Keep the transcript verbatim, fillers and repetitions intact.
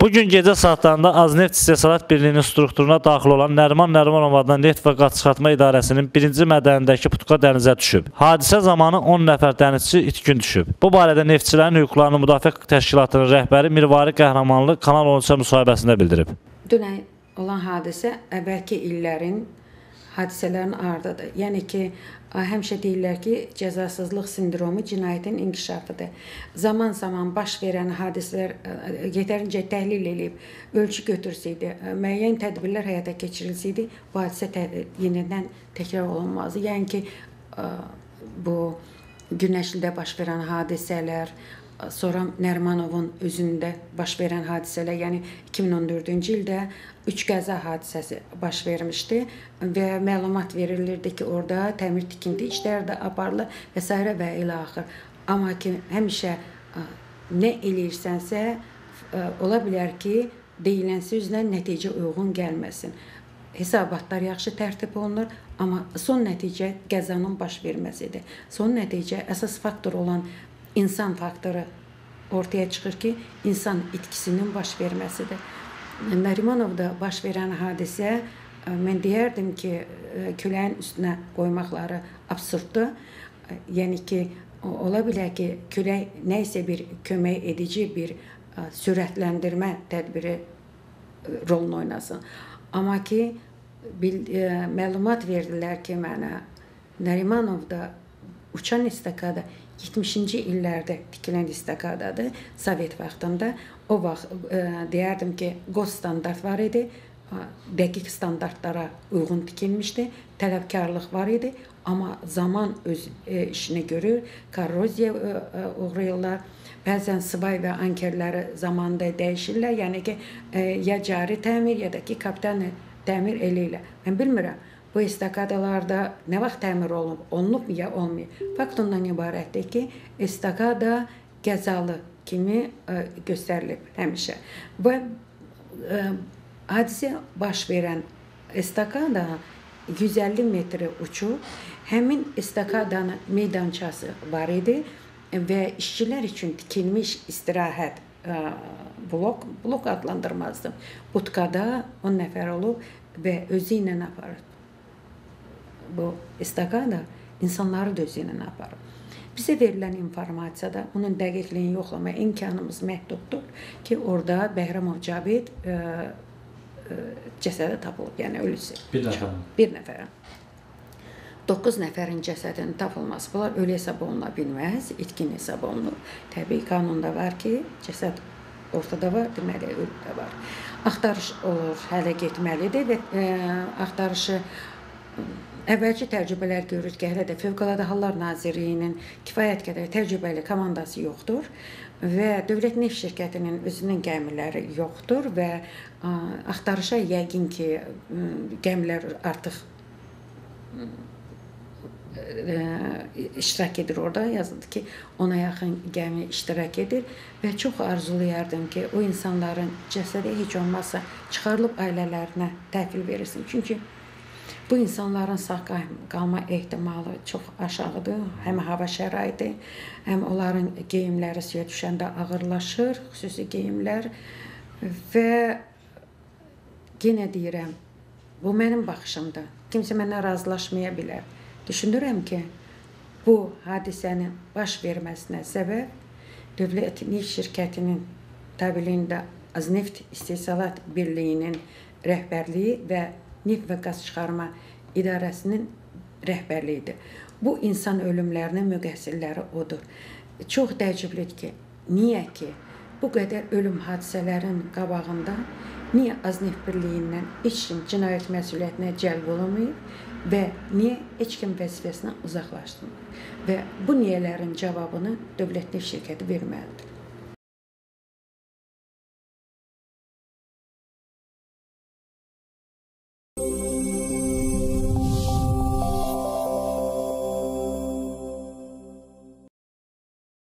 Bugün gecə saatlarında Azneft İstehsalat Birliyinin strukturuna daxil olan Nəriman Nərimanov adına Neft və Qaz Çıxartma İdarəsinin birinci mədənindəki putka dənizə düşüb. Hadisə zamanı on nəfər dənizçi itkin düşüb. Bu barədə neftçilərin hüquqlarını müdafiə təşkilatının rəhbəri Mirvari Qəhrəmanlı Kanal on üçə müsahibəsində bildirib. Dünən olan hadisə əvvəlki illərin hadisələrin ardıdır. Yəni ki, həmişə deyirlər ki, cəzasızlıq sindromu cinayətin inkişafıdır. Zaman-zaman baş verən hadisələr yetərincə təhlil edib, ölçü götürsəydi, müəyyən tədbirlər həyata keçirilsəydi, bu hadisə yenidən təkrar olunmazdı. Yəni ki, bu Günəşlidə baş verən hadisələr, sonra Nərimanovun özündə baş verən hadisələr, yəni iki min on dördüncü ildə üç qəza hadisəsi baş vermişdi və məlumat verilirdi ki, orada təmir tikinti işləri də aparılır və s. və ilə axır. Amma ki, həmişə nə eləyirsənsə, ola bilər ki, deyilən sözlə nəticə uyğun gəlməsin. Hesabatlar yaxşı tərtib olunur, amma son nəticə qəzanın baş verməsidir. Son nəticə əsas faktor olan insan faktoru ortaya çıxır ki, insan itkisinin baş verməsidir. Nərimanovda baş verən hadisə, mən deyərdim ki, küləyin üstünə qoymaqları absurddur. Yəni ki, ola bilər ki, külək nə isə bir kömək edici, bir sürətləndirmə tədbiri rolunu oynasın. Amma ki, məlumat verdilər ki, mənə Nərimanovda uçan istakada yetmişinci illərdə tikilən istakadadır, Sovet vaxtında. O vaxt deyərdim ki, qoz standart var idi, dəqiq standartlara uyğun tikilmişdi, tələbkarlıq var idi, amma zaman öz işini görür, korroziya uğrayırlar. Bəzən svay və ankerləri zamanında dəyişirlər, yəni ki, ya cari təmir, ya da ki, kapitan təmir eləyirlər. Mən bilmirəm. Bu estakadalarda nə vaxt təmir olunub, olunub ya olmayıb. Fakt ondan ibarətdir ki, estakada qəzalı kimi göstərilib həmişə. Və hadisə baş verən estakada yüz əlli metr uçub, həmin estakadanın meydançası var idi və işçilər üçün tikilmiş istirahət blok, blok adlandırmazdım. Butkada on nəfər olub və özü ilə aparır. Bu estakada insanları da özü ilə aparır. Bizə verilən informasiyada onun dəqiqliyini yoxlama imkanımız məhduddur ki, orada Bəhramov Cavid cəsədi tapılıb, yəni ölüsü. Bir nəfər. Bir nəfər. Doqquz nəfərin cəsədinin tapılması, bunlar ölü hesab oluna bilməz, itkin hesab olunur. Təbii qanunda var ki, cəsəd ortada var, deməli ölü də var. Axtarış olur, hələ getməlidir və axtarışı əvvəlki təcrübələr görür ki, hələ də Fövqəladə Hallar Nazirliyinin kifayət qədər təcrübəli komandası yoxdur və Dövlət Neft Şirkətinin özünün gəmiləri yoxdur və axtarışa yəqin ki, gəmilər artıq iştirak edir orada, yazıldı ki, ona yaxın gəmi iştirak edir və çox arzulayardım ki, o insanların cəsədi heç olmazsa çıxarılıb ailələrinə təhvil verilsin. Çünki bu insanların sağ qalma ehtimalı çox aşağıdır. Həm hava şəraiti, həm onların geyimləri suya düşəndə ağırlaşır, xüsusi geyimlər və yenə deyirəm, bu mənim baxışımdır. Kimsə mənə razılaşmaya bilər. Düşünürəm ki, bu hadisənin baş verməsinə səbəb Dövlət Neft Şirkətinin tabeliyində Azneft İstehsalat Birliyinin rəhbərliyi və Neft və Qaz Çıxarma İdarəsinin rəhbərliyidir. Bu insan ölümlərinin müqəssirləri odur. Çox təəccüblüdür ki, niyə ki, bu qədər ölüm hadisələrinin qabağında niyə Azneft Birliyindən heç kim cinayət məsuliyyətinə cəlb olunmayıb və niyə heç kim vəzifəsindən uzaqlaşdırılır? Və bu niyələrin cavabını Dövlət Neft Şirkəti verməlidir. Thank you.